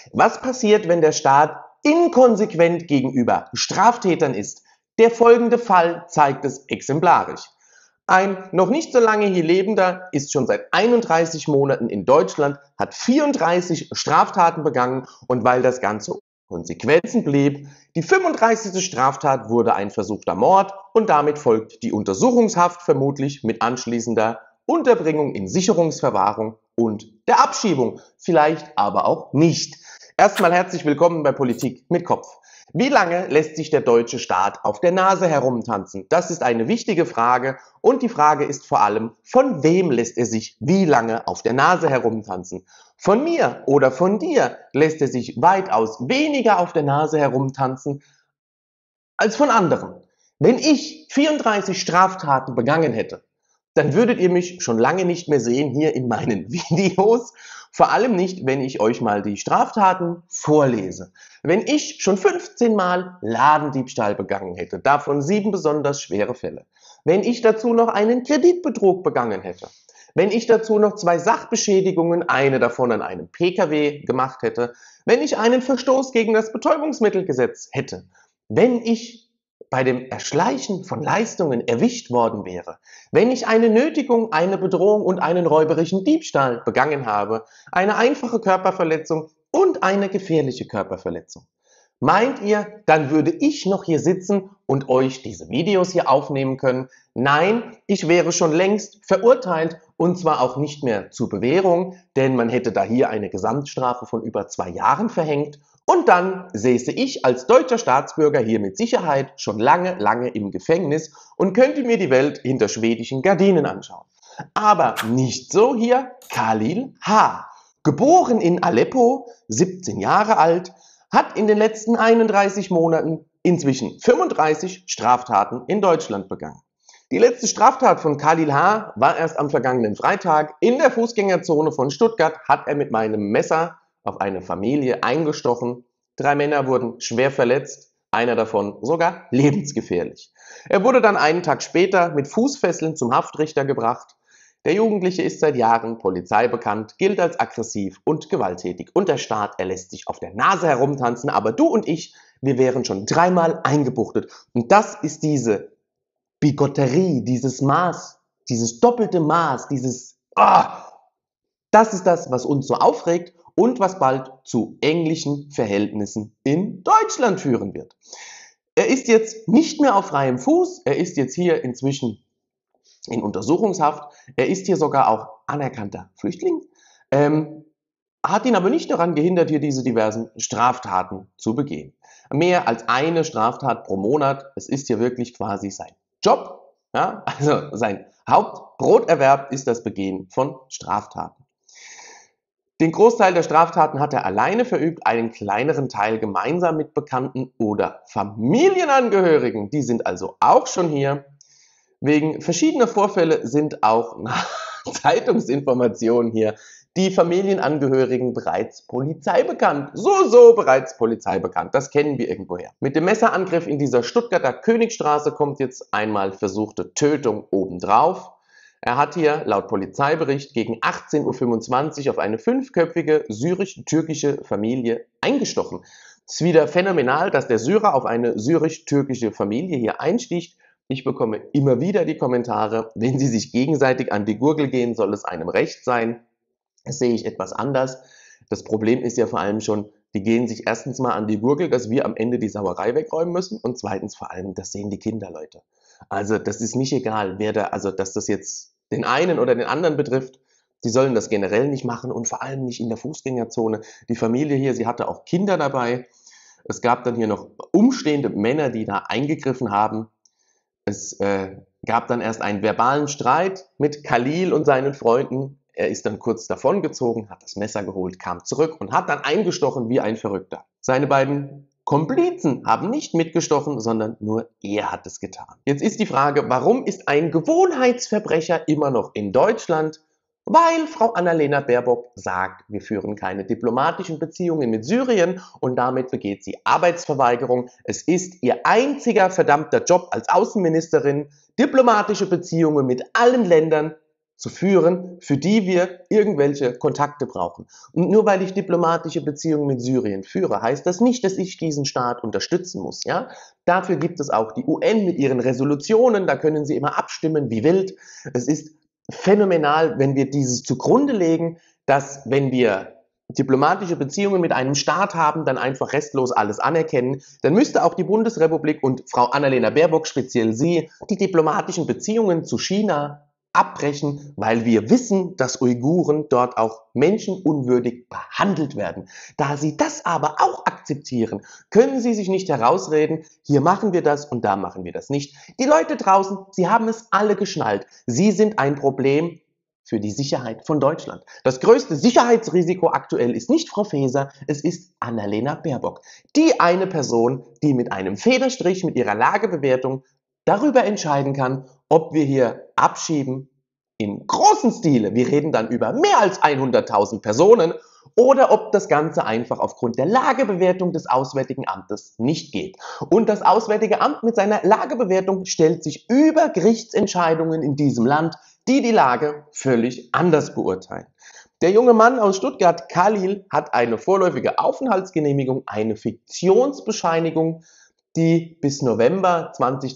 Was passiert, wenn der Staat inkonsequent gegenüber Straftätern ist? Der folgende Fall zeigt es exemplarisch. Ein noch nicht so lange hier Lebender ist schon seit 31 Monaten in Deutschland, hat 34 Straftaten begangen und weil das Ganze ohne Konsequenzen blieb, die 35. Straftat wurde ein versuchter Mord und damit folgt die Untersuchungshaft vermutlich mit anschließender Unterbringung in Sicherungsverwahrung und der Abschiebung, vielleicht aber auch nicht. Erstmal herzlich willkommen bei Politik mit Kopf. Wie lange lässt sich der deutsche Staat auf der Nase herumtanzen? Das ist eine wichtige Frage und die Frage ist vor allem, von wem lässt er sich wie lange auf der Nase herumtanzen? Von mir oder von dir lässt er sich weitaus weniger auf der Nase herumtanzen als von anderen. Wenn ich 34 Straftaten begangen hätte, dann würdet ihr mich schon lange nicht mehr sehen hier in meinen Videos. Vor allem nicht, wenn ich euch mal die Straftaten vorlese. Wenn ich schon 15 Mal Ladendiebstahl begangen hätte, davon 7 besonders schwere Fälle. Wenn ich dazu noch einen Kreditbetrug begangen hätte. Wenn ich dazu noch 2 Sachbeschädigungen, eine davon an einem Pkw gemacht hätte. Wenn ich einen Verstoß gegen das Betäubungsmittelgesetz hätte. Wenn ich bei dem Erschleichen von Leistungen erwischt worden wäre, wenn ich eine Nötigung, eine Bedrohung und einen räuberischen Diebstahl begangen habe, eine einfache Körperverletzung und eine gefährliche Körperverletzung. Meint ihr, dann würde ich noch hier sitzen und euch diese Videos hier aufnehmen können? Nein, ich wäre schon längst verurteilt und zwar auch nicht mehr zur Bewährung, denn man hätte da hier eine Gesamtstrafe von über 2 Jahren verhängt. Und dann säße ich als deutscher Staatsbürger hier mit Sicherheit schon lange im Gefängnis und könnte mir die Welt hinter schwedischen Gardinen anschauen. Aber nicht so hier Khalil H. Geboren in Aleppo, 17 Jahre alt, hat in den letzten 31 Monaten inzwischen 35 Straftaten in Deutschland begangen. Die letzte Straftat von Khalil H. war erst am vergangenen Freitag. In der Fußgängerzone von Stuttgart hat er mit meinem Messer auf eine Familie eingestochen. 3 Männer wurden schwer verletzt, einer davon sogar lebensgefährlich. Er wurde dann einen Tag später mit Fußfesseln zum Haftrichter gebracht. Der Jugendliche ist seit Jahren Polizei bekannt, gilt als aggressiv und gewalttätig und der Staat lässt sich auf der Nase herumtanzen, aber du und ich, wir wären schon 3-mal eingebuchtet. Und das ist diese Bigotterie, dieses Maß, dieses doppelte Maß, das ist das, was uns so aufregt und was bald zu englischen Verhältnissen in Deutschland führen wird. Er ist jetzt nicht mehr auf freiem Fuß, er ist jetzt hier inzwischen in Untersuchungshaft, er ist hier sogar auch anerkannter Flüchtling, hat ihn aber nicht daran gehindert, hier diese diversen Straftaten zu begehen. Mehr als eine Straftat pro Monat, es ist hier wirklich quasi sein Job, ja? Also sein Hauptbroterwerb ist das Begehen von Straftaten. Den Großteil der Straftaten hat er alleine verübt, einen kleineren Teil gemeinsam mit Bekannten oder Familienangehörigen. Die sind also auch schon hier. Wegen verschiedener Vorfälle sind auch nach Zeitungsinformationen hier die Familienangehörigen bereits Polizei bekannt. So bereits Polizei bekannt. Das kennen wir irgendwoher. Mit dem Messerangriff in dieser Stuttgarter Königstraße kommt jetzt einmal versuchte Tötung obendrauf. Er hat hier laut Polizeibericht gegen 18:25 Uhr auf eine 5-köpfige syrisch-türkische Familie eingestochen. Es ist wieder phänomenal, dass der Syrer auf eine syrisch-türkische Familie hier einsticht. Ich bekomme immer wieder die Kommentare, wenn sie sich gegenseitig an die Gurgel gehen, soll es einem recht sein. Das sehe ich etwas anders. Das Problem ist ja vor allem schon, die gehen sich erstens mal an die Gurgel, dass wir am Ende die Sauerei wegräumen müssen und zweitens vor allem, das sehen die Kinder, Leute. Also das ist nicht egal, dass das jetzt den einen oder den anderen betrifft. Die sollen das generell nicht machen und vor allem nicht in der Fußgängerzone. Die Familie hier, sie hatte auch Kinder dabei. Es gab dann hier noch umstehende Männer, die da eingegriffen haben. Es gab dann erst einen verbalen Streit mit Khalil und seinen Freunden. Er ist dann kurz davongezogen, hat das Messer geholt, kam zurück und hat dann eingestochen wie ein Verrückter. Seine beiden Komplizen haben nicht mitgestochen, sondern nur er hat es getan. Jetzt ist die Frage, warum ist ein Gewohnheitsverbrecher immer noch in Deutschland? Weil Frau Annalena Baerbock sagt, wir führen keine diplomatischen Beziehungen mit Syrien und damit begeht sie Arbeitsverweigerung. Es ist ihr einziger verdammter Job als Außenministerin, diplomatische Beziehungen mit allen Ländern zu führen, für die wir irgendwelche Kontakte brauchen. Und nur weil ich diplomatische Beziehungen mit Syrien führe, heißt das nicht, dass ich diesen Staat unterstützen muss. Ja? Dafür gibt es auch die UN mit ihren Resolutionen, da können sie immer abstimmen wie wild. Es ist phänomenal, wenn wir dieses zugrunde legen, dass wenn wir diplomatische Beziehungen mit einem Staat haben, dann einfach restlos alles anerkennen, dann müsste auch die Bundesrepublik und Frau Annalena Baerbock, speziell sie, die diplomatischen Beziehungen zu China abbrechen, weil wir wissen, dass Uiguren dort auch menschenunwürdig behandelt werden. Da sie das aber auch akzeptieren, können sie sich nicht herausreden, hier machen wir das und da machen wir das nicht. Die Leute draußen, sie haben es alle geschnallt. Sie sind ein Problem für die Sicherheit von Deutschland. Das größte Sicherheitsrisiko aktuell ist nicht Frau Faeser, es ist Annalena Baerbock. Die eine Person, die mit einem Federstrich mit ihrer Lagebewertung darüber entscheiden kann, ob wir hier abschieben im großen Stile, wir reden dann über mehr als 100.000 Personen, oder ob das Ganze einfach aufgrund der Lagebewertung des Auswärtigen Amtes nicht geht. Und das Auswärtige Amt mit seiner Lagebewertung stellt sich über Gerichtsentscheidungen in diesem Land, die die Lage völlig anders beurteilen. Der junge Mann aus Stuttgart, Khalil, hat eine vorläufige Aufenthaltsgenehmigung, eine Fiktionsbescheinigung, die bis November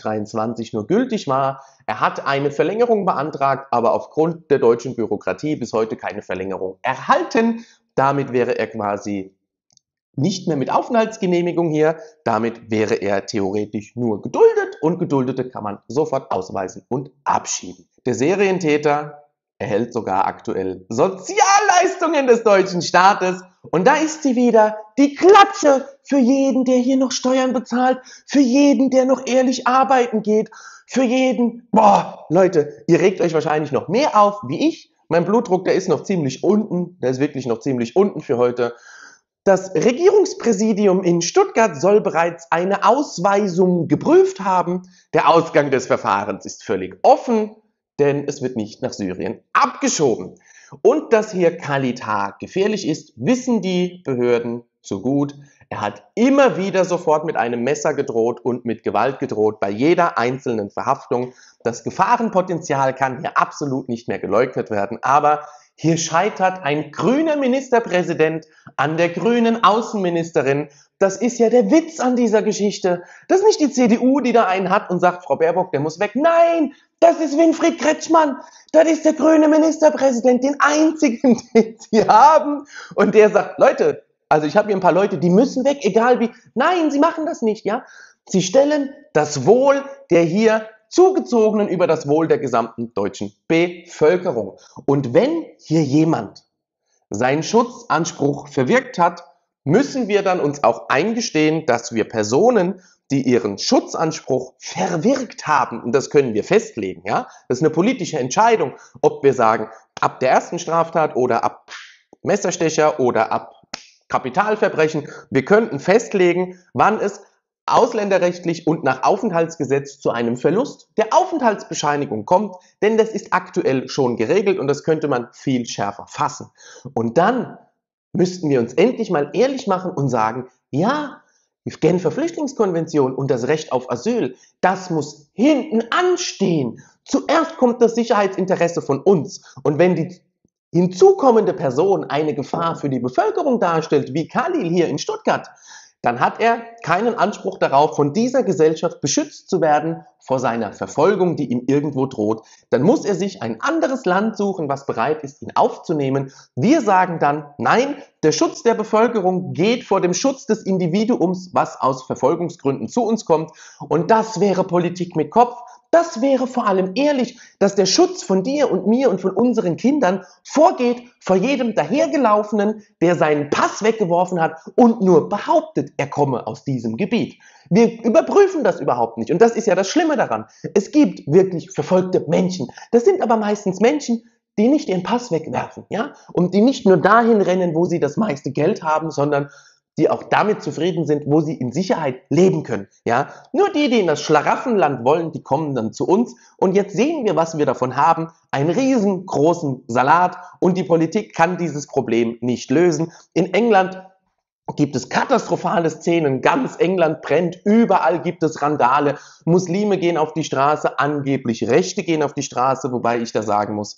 2023 nur gültig war. Er hat eine Verlängerung beantragt, aber aufgrund der deutschen Bürokratie bis heute keine Verlängerung erhalten. Damit wäre er quasi nicht mehr mit Aufenthaltsgenehmigung hier. Damit wäre er theoretisch nur geduldet und Geduldete kann man sofort ausweisen und abschieben. Der Serientäter erhält sogar aktuell Sozialleistungen des deutschen Staates. Und da ist sie wieder, die Klatsche für jeden, der hier noch Steuern bezahlt, für jeden, der noch ehrlich arbeiten geht, für jeden. Boah, Leute, ihr regt euch wahrscheinlich noch mehr auf wie ich. Mein Blutdruck, der ist noch ziemlich unten, der ist wirklich noch ziemlich unten für heute. Das Regierungspräsidium in Stuttgart soll bereits eine Ausweisung geprüft haben. Der Ausgang des Verfahrens ist völlig offen, denn es wird nicht nach Syrien abgeschoben. Und dass hier Khalid H. gefährlich ist, wissen die Behörden so gut. Er hat immer wieder sofort mit einem Messer gedroht und mit Gewalt gedroht bei jeder einzelnen Verhaftung. Das Gefahrenpotenzial kann hier absolut nicht mehr geleugnet werden, aber hier scheitert ein grüner Ministerpräsident an der grünen Außenministerin. Das ist ja der Witz an dieser Geschichte. Das ist nicht die CDU, die da einen hat und sagt, Frau Baerbock, der muss weg. Nein, das ist Winfried Kretschmann. Das ist der grüne Ministerpräsident, den einzigen, den sie haben. Und der sagt, Leute, also ich habe hier ein paar Leute, die müssen weg, egal wie. Nein, sie machen das nicht, ja. Sie stellen das Wohl der hier Zugezogenen über das Wohl der gesamten deutschen Bevölkerung. Und wenn hier jemand seinen Schutzanspruch verwirkt hat, müssen wir dann uns auch eingestehen, dass wir Personen, die ihren Schutzanspruch verwirkt haben, und das können wir festlegen, ja, das ist eine politische Entscheidung, ob wir sagen, ab der ersten Straftat oder ab Messerstecher oder ab Kapitalverbrechen, wir könnten festlegen, wann es ausländerrechtlich und nach Aufenthaltsgesetz zu einem Verlust der Aufenthaltsbescheinigung kommt, denn das ist aktuell schon geregelt und das könnte man viel schärfer fassen. Und dann müssten wir uns endlich mal ehrlich machen und sagen, ja, die Genfer Flüchtlingskonvention und das Recht auf Asyl, das muss hinten anstehen. Zuerst kommt das Sicherheitsinteresse von uns und wenn die hinzukommende Person eine Gefahr für die Bevölkerung darstellt, wie Khalil hier in Stuttgart, dann hat er keinen Anspruch darauf, von dieser Gesellschaft beschützt zu werden vor seiner Verfolgung, die ihm irgendwo droht. Dann muss er sich ein anderes Land suchen, was bereit ist, ihn aufzunehmen. Wir sagen dann, nein, der Schutz der Bevölkerung geht vor dem Schutz des Individuums, was aus Verfolgungsgründen zu uns kommt. Und das wäre Politik mit Kopf. Das wäre vor allem ehrlich, dass der Schutz von dir und mir und von unseren Kindern vorgeht vor jedem Dahergelaufenen, der seinen Pass weggeworfen hat und nur behauptet, er komme aus diesem Gebiet. Wir überprüfen das überhaupt nicht und das ist ja das Schlimme daran. Es gibt wirklich verfolgte Menschen. Das sind aber meistens Menschen, die nicht ihren Pass wegwerfen, ja, und die nicht nur dahin rennen, wo sie das meiste Geld haben, sondern die auch damit zufrieden sind, wo sie in Sicherheit leben können. Ja? Nur die, die in das Schlaraffenland wollen, die kommen dann zu uns. Und jetzt sehen wir, was wir davon haben. Einen riesengroßen Salat. Und die Politik kann dieses Problem nicht lösen. In England gibt es katastrophale Szenen. Ganz England brennt. Überall gibt es Randale. Muslime gehen auf die Straße. Angeblich Rechte gehen auf die Straße. Wobei ich da sagen muss,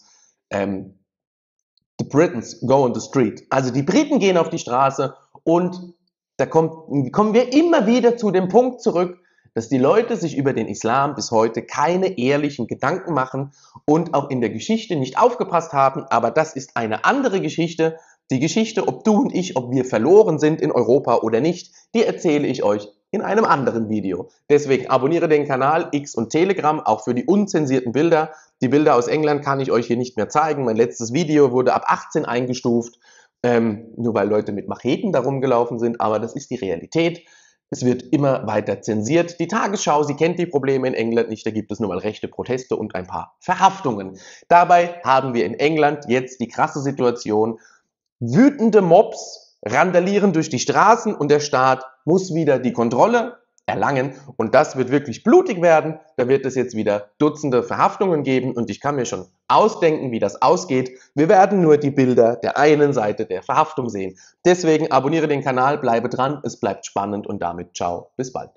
The Britons go on the street. Also die Briten gehen auf die Straße und da kommen wir immer wieder zu dem Punkt zurück, dass die Leute sich über den Islam bis heute keine ehrlichen Gedanken machen und auch in der Geschichte nicht aufgepasst haben. Aber das ist eine andere Geschichte. Die Geschichte, ob du und ich, ob wir verloren sind in Europa oder nicht, die erzähle ich euch in einem anderen Video. Deswegen abonniere den Kanal, X und Telegram, auch für die unzensierten Bilder. Die Bilder aus England kann ich euch hier nicht mehr zeigen. Mein letztes Video wurde ab 18 eingestuft, nur weil Leute mit Macheten darum gelaufen sind. Aber das ist die Realität. Es wird immer weiter zensiert. Die Tagesschau, sie kennt die Probleme in England nicht. Da gibt es nur mal rechte Proteste und ein paar Verhaftungen. Dabei haben wir in England jetzt die krasse Situation. Wütende Mobs randalieren durch die Straßen und der Staat muss wieder die Kontrolle erlangen und das wird wirklich blutig werden. Da wird es jetzt wieder Dutzende Verhaftungen geben und ich kann mir schon ausdenken, wie das ausgeht. Wir werden nur die Bilder der einen Seite der Verhaftung sehen. Deswegen abonniere den Kanal, bleibe dran, es bleibt spannend und damit ciao, bis bald.